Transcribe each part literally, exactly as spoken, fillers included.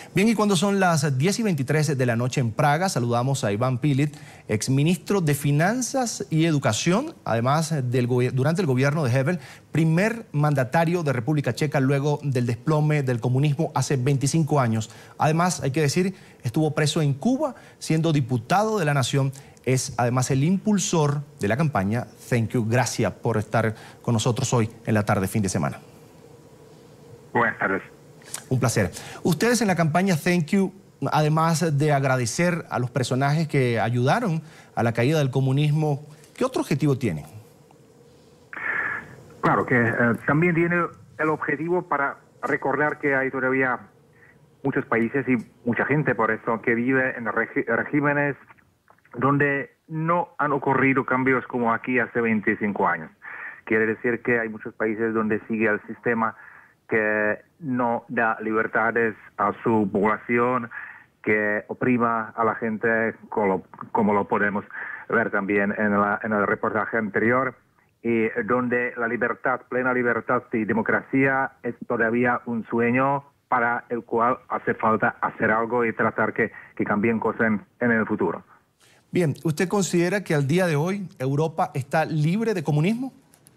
Bien, y cuando son las diez y veintitrés de la noche en Praga, saludamos a Iván Pilík, exministro de Finanzas y Educación, además del durante el gobierno de Havel, primer mandatario de República Checa luego del desplome del comunismo hace veinticinco años. Además, hay que decir, estuvo preso en Cuba, siendo diputado de la Nación. Es además el impulsor de la campaña Thank You. Gracias por estar con nosotros hoy en la tarde, fin de semana. Buenas tardes. Un placer. Ustedes en la campaña Thank You, además de agradecer a los personajes que ayudaron a la caída del comunismo, ¿qué otro objetivo tienen? Claro que eh, también tiene el objetivo para recordar que hay todavía muchos países y mucha gente, por eso, que vive en regi regímenes donde no han ocurrido cambios como aquí hace veinticinco años. Quiere decir que hay muchos países donde sigue el sistema que no da libertades a su población, que oprima a la gente, como, como lo podemos ver también en, la, en el reportaje anterior, y donde la libertad, plena libertad y democracia es todavía un sueño para el cual hace falta hacer algo y tratar que, que cambien cosas en, en el futuro. Bien, ¿usted considera que al día de hoy Europa está libre de comunismo?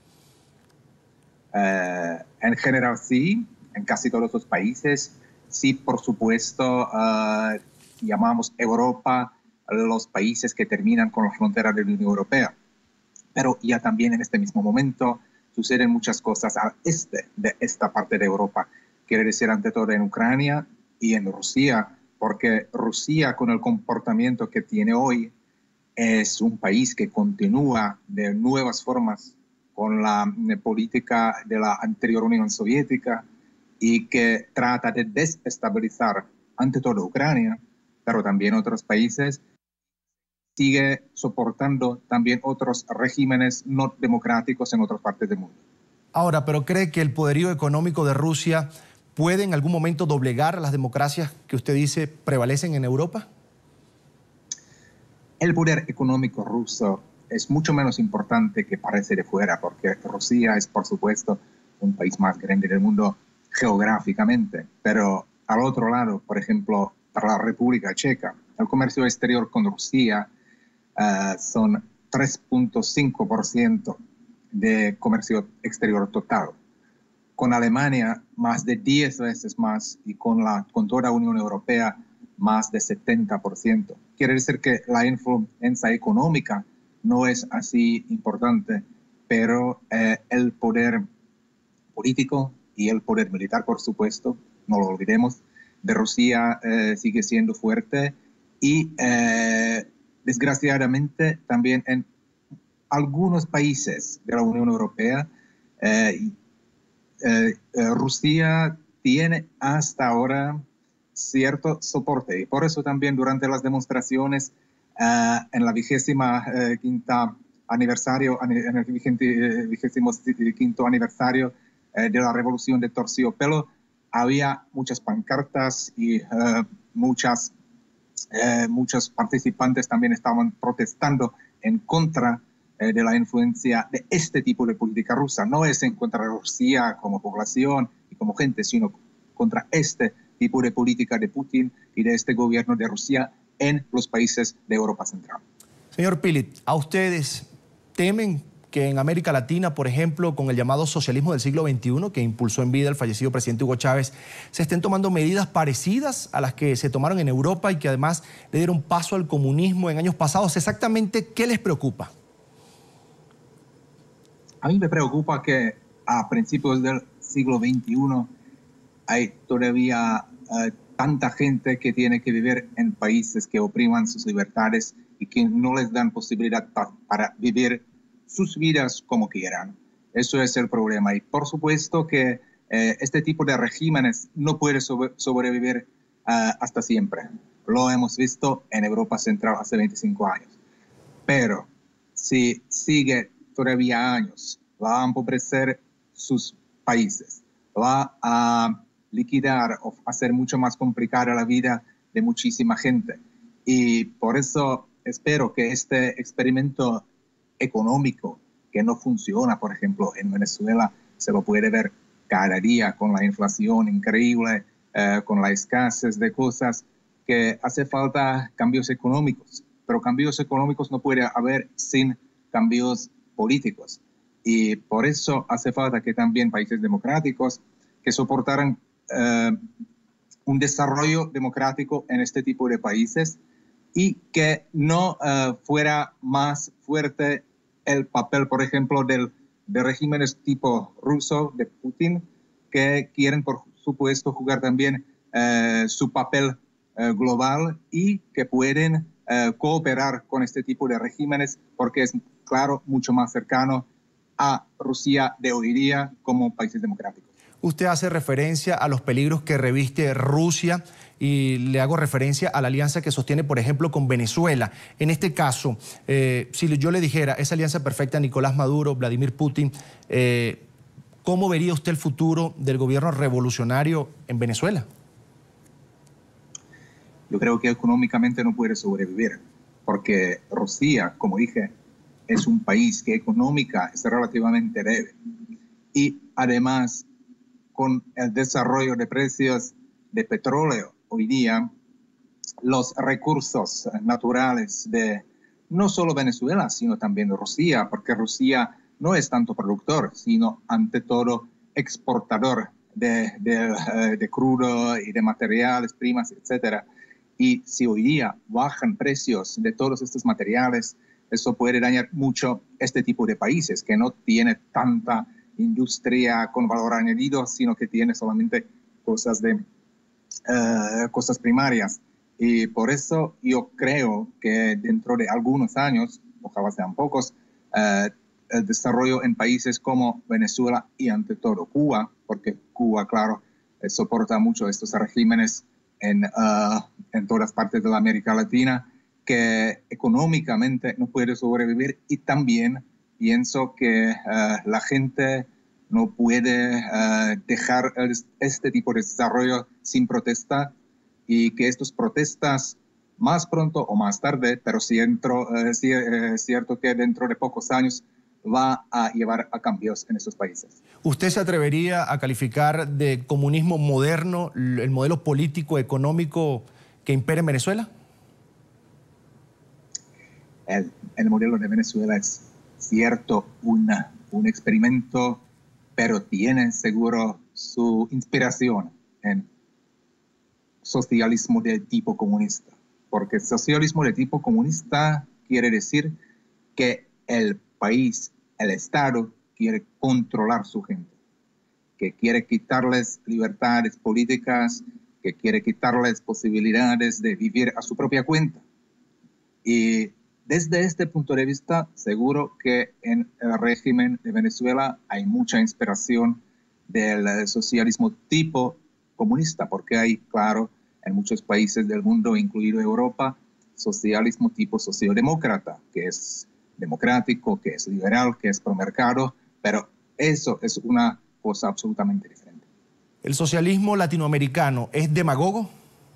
Uh, en general sí, en casi todos los países. Sí, por supuesto, uh, llamamos Europa los países que terminan con la frontera de la Unión Europea. Pero ya también en este mismo momento suceden muchas cosas al este de esta parte de Europa. Quiere decir ante todo en Ucrania y en Rusia, porque Rusia con el comportamiento que tiene hoy es un país que continúa de nuevas formas con la política de la anterior Unión Soviética y que trata de desestabilizar ante todo Ucrania, pero también otros países. Sigue soportando también otros regímenes no democráticos en otras partes del mundo. Ahora, ¿pero cree que el poderío económico de Rusia puede en algún momento doblegar a las democracias que usted dice prevalecen en Europa? El poder económico ruso es mucho menos importante que parece de fuera, porque Rusia es, por supuesto, un país más grande del mundo geográficamente. Pero al otro lado, por ejemplo, para la República Checa, el comercio exterior con Rusia uh, son tres punto cinco por ciento de comercio exterior total. Con Alemania, más de diez veces más, y con, la, con toda la Unión Europea, más de setenta por ciento. Quiere decir que la influencia económica no es así importante, pero eh, el poder político y el poder militar, por supuesto, no lo olvidemos, de Rusia eh, sigue siendo fuerte y eh, desgraciadamente también en algunos países de la Unión Europea eh, eh, eh, Rusia tiene hasta ahora cierto soporte y por eso también durante las demostraciones uh, en la vigésima uh, quinta aniversario, en el vigésimo quinto aniversario uh, de la revolución de Terciopelo había muchas pancartas y uh, muchas, uh, muchos participantes también estaban protestando en contra uh, de la influencia de este tipo de política rusa. No es en contra de Rusia como población y como gente, sino contra este tipo de política de Putin y de este gobierno de Rusia en los países de Europa Central. Señor Pilík, ¿a ustedes temen que en América Latina, por ejemplo, con el llamado socialismo del siglo veintiuno, que impulsó en vida el fallecido presidente Hugo Chávez, se estén tomando medidas parecidas a las que se tomaron en Europa y que además le dieron paso al comunismo en años pasados? Exactamente, ¿qué les preocupa? A mí me preocupa que a principios del siglo veintiuno hay todavía uh, tanta gente que tiene que vivir en países que opriman sus libertades y que no les dan posibilidad pa para vivir sus vidas como quieran. Eso es el problema. Y por supuesto que eh, este tipo de regímenes no puede sobre sobrevivir uh, hasta siempre. Lo hemos visto en Europa Central hace veinticinco años. Pero si sigue todavía años, va a empobrecer sus países, va a liquidar o hacer mucho más complicada la vida de muchísima gente. Y por eso espero que este experimento económico que no funciona, por ejemplo, en Venezuela, se lo puede ver cada día con la inflación increíble, eh, con la escasez de cosas, que hace falta cambios económicos, pero cambios económicos no puede haber sin cambios políticos. Y por eso hace falta que también países democráticos que soportaran eh, un desarrollo democrático en este tipo de países y que no uh, fuera más fuerte el papel, por ejemplo, del, de regímenes tipo ruso, de Putin, que quieren, por supuesto, jugar también uh, su papel uh, global y que pueden uh, cooperar con este tipo de regímenes porque es, claro, mucho más cercano a Rusia de hoy día como países democráticos. Usted hace referencia a los peligros que reviste Rusia y le hago referencia a la alianza que sostiene, por ejemplo, con Venezuela. En este caso, eh, si yo le dijera esa alianza perfecta Nicolás Maduro, Vladimir Putin, eh, ¿cómo vería usted el futuro del gobierno revolucionario en Venezuela? Yo creo que económicamente no puede sobrevivir, porque Rusia, como dije, es un país que económica es relativamente débil. Y además, con el desarrollo de precios de petróleo hoy día, los recursos naturales de no solo Venezuela, sino también de Rusia, porque Rusia no es tanto productor, sino ante todo exportador de, de, de crudo y de materiales, primas, etcétera. Y si hoy día bajan precios de todos estos materiales, eso puede dañar mucho este tipo de países que no tiene tanta industria con valor añadido, sino que tiene solamente cosas, de, uh, cosas primarias. Y por eso yo creo que dentro de algunos años, ojalá sean pocos, uh, el desarrollo en países como Venezuela y ante todo Cuba, porque Cuba, claro, eh, soporta mucho estos regímenes en, uh, en todas partes de la América Latina, que económicamente no puede sobrevivir y también pienso que uh, la gente no puede uh, dejar este tipo de desarrollo sin protesta y que estas protestas más pronto o más tarde, pero siento, uh, sí, uh, cierto que dentro de pocos años va a llevar a cambios en esos países. ¿Usted se atrevería a calificar de comunismo moderno el modelo político económico que impera en Venezuela? El, el modelo de Venezuela es cierto una, un experimento, pero tiene seguro su inspiración en socialismo de tipo comunista. Porque socialismo de tipo comunista quiere decir que el país, el Estado, quiere controlar su gente, que quiere quitarles libertades políticas, que quiere quitarles posibilidades de vivir a su propia cuenta. Y desde este punto de vista, seguro que en el régimen de Venezuela hay mucha inspiración del socialismo tipo comunista, porque hay, claro, en muchos países del mundo, incluido Europa, socialismo tipo socialdemócrata, que es democrático, que es liberal, que es promercado, pero eso es una cosa absolutamente diferente. ¿El socialismo latinoamericano es demagogo?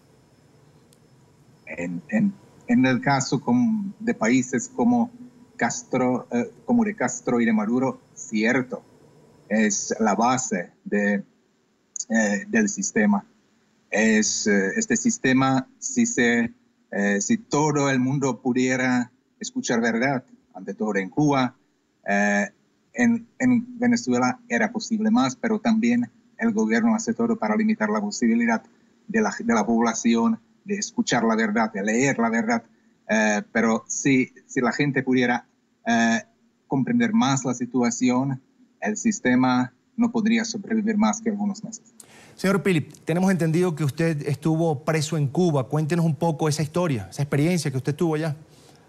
En, en En el caso de países como Castro, eh, como de Castro y de Maduro, cierto, es la base de, eh, del sistema. Es, eh, este sistema, si, se, eh, si todo el mundo pudiera escuchar verdad, ante todo en Cuba, eh, en, en Venezuela era posible más, pero también el gobierno hace todo para limitar la posibilidad de la, de la población de escuchar la verdad, de leer la verdad, uh, pero si, si la gente pudiera uh, comprender más la situación, el sistema no podría sobrevivir más que algunos meses. Señor Philip, tenemos entendido que usted estuvo preso en Cuba. Cuéntenos un poco esa historia, esa experiencia que usted tuvo allá.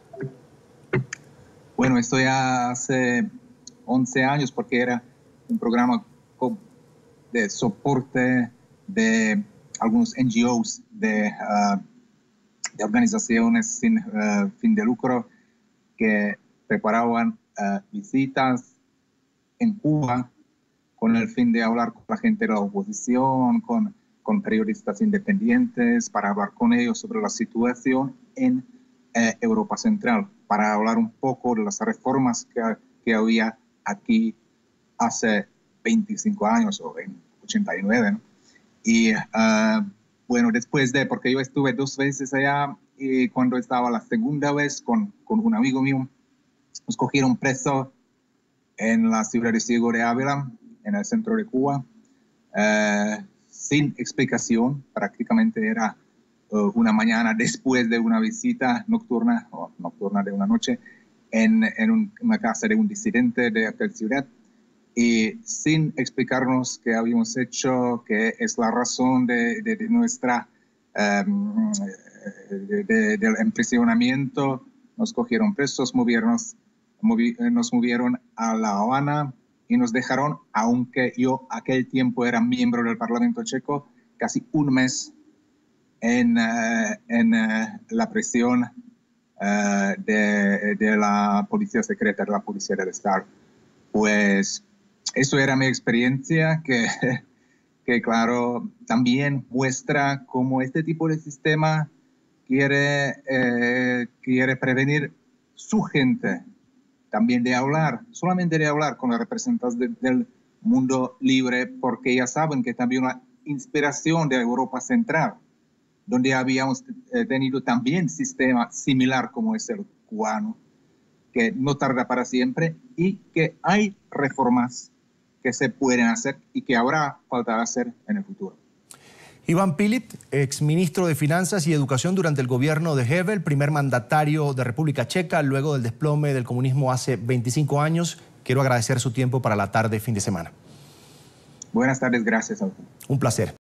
Bueno, esto ya hace once años porque era un programa de soporte de algunos N G Os, de, uh, de organizaciones sin uh, fin de lucro que preparaban uh, visitas en Cuba con el fin de hablar con la gente de la oposición, con, con periodistas independientes, para hablar con ellos sobre la situación en uh, Europa Central, para hablar un poco de las reformas que, que había aquí hace veinticinco años o en ochenta y nueve, ¿no? Y uh, bueno, después de, porque yo estuve dos veces allá, y cuando estaba la segunda vez con, con un amigo mío, nos cogieron preso en la ciudad de Ciego de Ávila, en el centro de Cuba, uh, sin explicación. Prácticamente era uh, una mañana después de una visita nocturna, o nocturna de una noche, en, en un, una casa de un disidente de aquella ciudad, y sin explicarnos qué habíamos hecho, qué es la razón de, de, de nuestra um, de, de, del emprisionamiento. Nos cogieron presos, moviernos, movi, nos movieron a La Habana y nos dejaron, aunque yo aquel tiempo era miembro del Parlamento checo, casi un mes en, uh, en uh, la prisión uh, de, de la policía secreta, de la policía del Estado. Pues eso era mi experiencia, que, que claro, también muestra cómo este tipo de sistema quiere, eh, quiere prevenir su gente, también de hablar, solamente de hablar con los representantes de, del mundo libre, porque ya saben que también una inspiración de Europa Central, donde habíamos eh, tenido también sistema similar como es el cubano, que no tarda para siempre y que hay reformas que se pueden hacer y que habrá falta hacer en el futuro. Ivan Pilip, exministro de Finanzas y Educación durante el gobierno de Havel, primer mandatario de República Checa luego del desplome del comunismo hace veinticinco años. Quiero agradecer su tiempo para la tarde fin de semana. Buenas tardes, gracias a usted. Un placer.